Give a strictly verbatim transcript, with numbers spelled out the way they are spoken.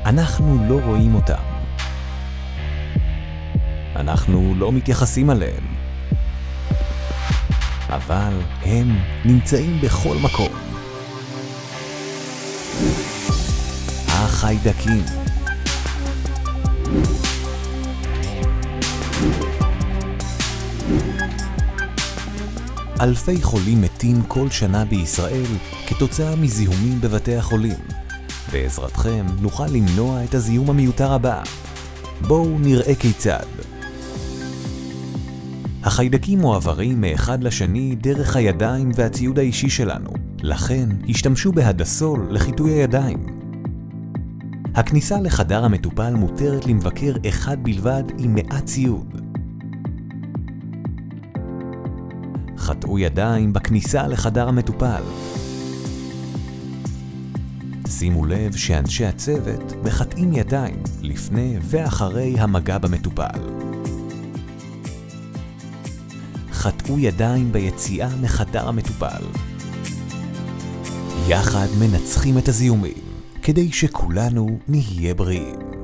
אנחנו לא רואים אותם. אנחנו לא מתייחסים אליהם. אבל הם נמצאים בכל מקום. החיידקים. אלפי חולים מתים כל שנה בישראל כתוצאה מזיהומים בבתי החולים. בעזרתכם נוכל למנוע את הזיהום המיותר הבא. בואו נראה כיצד. החיידקים מועברים מאחד לשני דרך הידיים והציוד האישי שלנו, לכן השתמשו בהדסול לחיטוי הידיים. הכניסה לחדר המטופל מותרת למבקר אחד בלבד עם מעט ציוד. חטאו ידיים בכניסה לחדר המטופל. שימו לב שאנשי הצוות מחטאים ידיים לפני ואחרי המגע במטופל. חטאו ידיים ביציאה מחדר המטופל. יחד מנצחים את הזיהומים, כדי שכולנו נהיה בריאים.